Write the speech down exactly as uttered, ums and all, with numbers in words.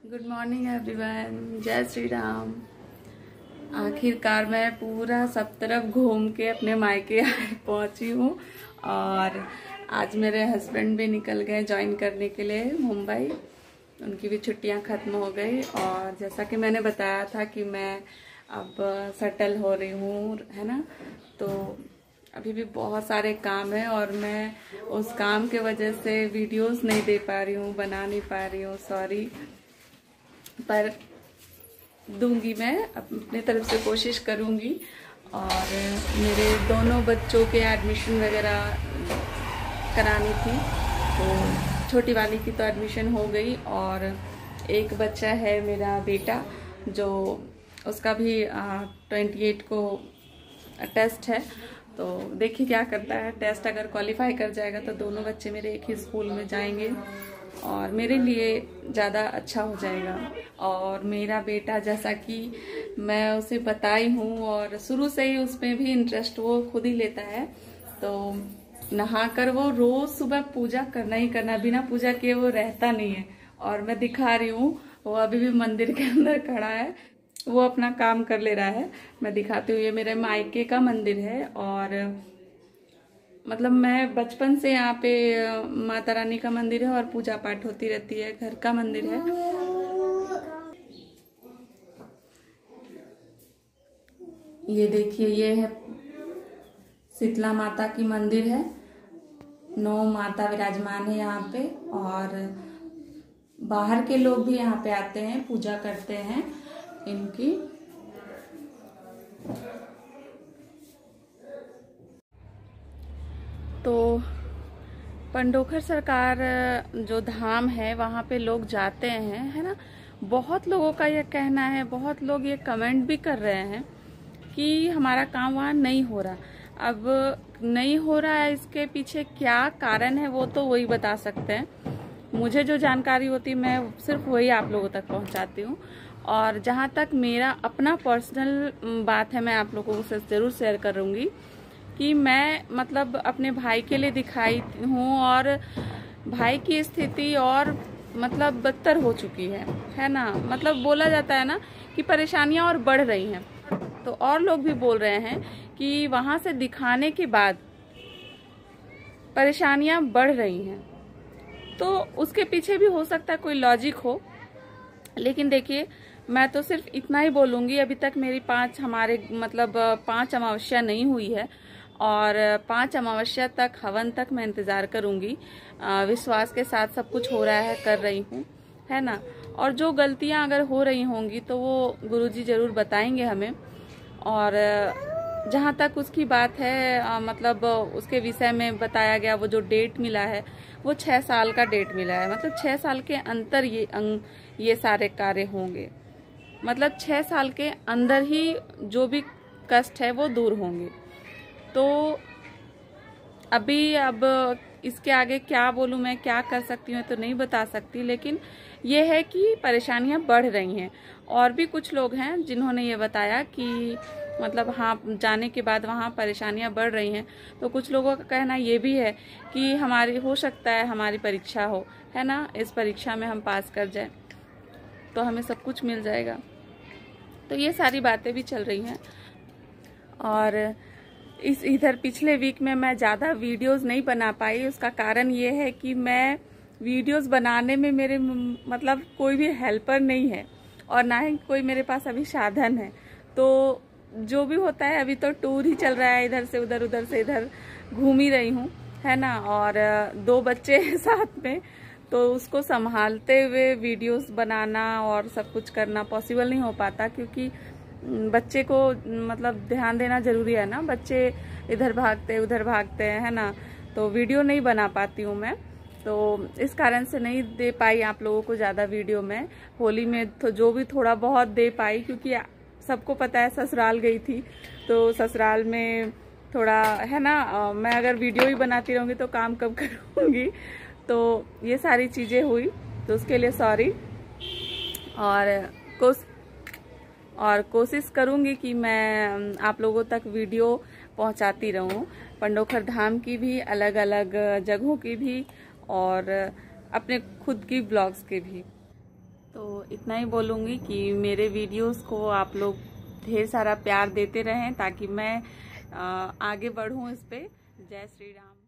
Good morning everyone, जय श्री राम। आखिरकार मैं पूरा सब तरफ घूम के अपने मायके पहुंची हूँ और आज मेरे हस्बैंड भी निकल गए ज्वाइन करने के लिए मुंबई। उनकी भी छुट्टियां ख़त्म हो गई और जैसा कि मैंने बताया था कि मैं अब सेटल हो रही हूँ, है ना। तो अभी भी बहुत सारे काम है और मैं उस काम के वजह से वीडियोस नहीं दे पा रही हूँ, बना नहीं पा रही हूँ, सॉरी। पर दूंगी, मैं अपने तरफ से कोशिश करूंगी। और मेरे दोनों बच्चों के एडमिशन वगैरह करानी थी, तो छोटी वाली की तो एडमिशन हो गई और एक बच्चा है मेरा बेटा जो उसका भी ट्वेंटी एट को टेस्ट है। तो देखिए क्या करता है। टेस्ट अगर क्वालिफाई कर जाएगा तो दोनों बच्चे मेरे एक ही स्कूल में जाएंगे और मेरे लिए ज़्यादा अच्छा हो जाएगा। और मेरा बेटा, जैसा कि मैं उसे बताई हूँ और शुरू से ही उसमें भी इंटरेस्ट वो खुद ही लेता है, तो नहाकर वो रोज सुबह पूजा करना ही करना, बिना पूजा किए वो रहता नहीं है। और मैं दिखा रही हूँ, वो अभी भी मंदिर के अंदर खड़ा है, वो अपना काम कर ले रहा है। मैं दिखाती हूँ, ये मेरे मायके का मंदिर है और मतलब मैं बचपन से यहाँ पे माता रानी का मंदिर है और पूजा पाठ होती रहती है, घर का मंदिर है। ये देखिए, ये है शीतला माता की मंदिर है। नौ माता विराजमान है यहाँ पे और बाहर के लोग भी यहाँ पे आते हैं, पूजा करते हैं इनकी। तो पंडोखर सरकार जो धाम है वहाँ पे लोग जाते हैं, है ना। बहुत लोगों का ये कहना है, बहुत लोग ये कमेंट भी कर रहे हैं कि हमारा काम वहाँ नहीं हो रहा। अब नहीं हो रहा है, इसके पीछे क्या कारण है वो तो वही बता सकते हैं। मुझे जो जानकारी होती है मैं सिर्फ वही आप लोगों तक पहुँचाती हूँ। और जहाँ तक मेरा अपना पर्सनल बात है, मैं आप लोगों से ज़रूर शेयर करूँगी कि मैं मतलब अपने भाई के लिए दिखाई हूँ और भाई की स्थिति और मतलब बदतर हो चुकी है है ना। मतलब बोला जाता है ना कि परेशानियां और बढ़ रही हैं, तो और लोग भी बोल रहे हैं कि वहां से दिखाने के बाद परेशानियां बढ़ रही हैं। तो उसके पीछे भी हो सकता है कोई लॉजिक हो, लेकिन देखिए मैं तो सिर्फ इतना ही बोलूंगी। अभी तक मेरी पांच हमारे मतलब पांच अमावस्या नहीं हुई है और पांच अमावस्या तक, हवन तक मैं इंतजार करूंगी। विश्वास के साथ सब कुछ हो रहा है, कर रही हूँ, है ना। और जो गलतियां अगर हो रही होंगी तो वो गुरुजी जरूर बताएंगे हमें। और जहाँ तक उसकी बात है आ, मतलब उसके विषय में बताया गया, वो जो डेट मिला है वो छह साल का डेट मिला है। मतलब छह साल के अंतर ये अंग ये सारे कार्य होंगे, मतलब छह साल के अंदर ही जो भी कष्ट है वो दूर होंगे। तो अभी अब इसके आगे क्या बोलूं, मैं क्या कर सकती हूँ तो नहीं बता सकती, लेकिन ये है कि परेशानियां बढ़ रही हैं। और भी कुछ लोग हैं जिन्होंने ये बताया कि मतलब हाँ, जाने के बाद वहाँ परेशानियां बढ़ रही हैं। तो कुछ लोगों का कहना ये भी है कि हमारी हो सकता है हमारी परीक्षा हो, है ना, इस परीक्षा में हम पास कर जाए तो हमें सब कुछ मिल जाएगा। तो ये सारी बातें भी चल रही हैं। और इस इधर पिछले वीक में मैं ज़्यादा वीडियोस नहीं बना पाई। उसका कारण ये है कि मैं वीडियोस बनाने में मेरे मतलब कोई भी हेल्पर नहीं है और ना ही कोई मेरे पास अभी साधन है। तो जो भी होता है, अभी तो टूर ही चल रहा है, इधर से उधर उधर से इधर घूम ही रही हूँ, है ना। और दो बच्चे हैं साथ में, तो उसको संभालते हुए वीडियोस बनाना और सब कुछ करना पॉसिबल नहीं हो पाता, क्योंकि बच्चे को मतलब ध्यान देना जरूरी है ना। बच्चे इधर भागते उधर भागते हैं, है ना। तो वीडियो नहीं बना पाती हूँ मैं, तो इस कारण से नहीं दे पाई आप लोगों को ज़्यादा वीडियो में। होली में तो जो भी थोड़ा बहुत दे पाई, क्योंकि सबको पता है ससुराल गई थी, तो ससुराल में थोड़ा, है ना, मैं अगर वीडियो ही बनाती रहूँगी तो काम कब करूँगी। तो ये सारी चीज़ें हुई, तो उसके लिए सॉरी। और कोस और कोशिश करूंगी कि मैं आप लोगों तक वीडियो पहुंचाती रहूं, पंडोखर धाम की भी, अलग अलग जगहों की भी और अपने खुद की ब्लॉग्स के भी। तो इतना ही बोलूँगी कि मेरे वीडियोस को आप लोग ढेर सारा प्यार देते रहें ताकि मैं आगे बढ़ूँ इस पे। जय श्री राम।